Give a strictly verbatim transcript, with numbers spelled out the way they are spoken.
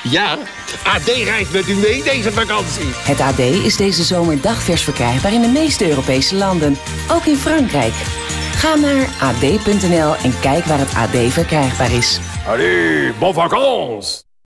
Ja, A D reist met u mee deze vakantie. Het A D is deze zomer dagvers verkrijgbaar in de meeste Europese landen. Ook in Frankrijk. Ga naar a d punt n l en kijk waar het A D verkrijgbaar is. Allee, bon vacances!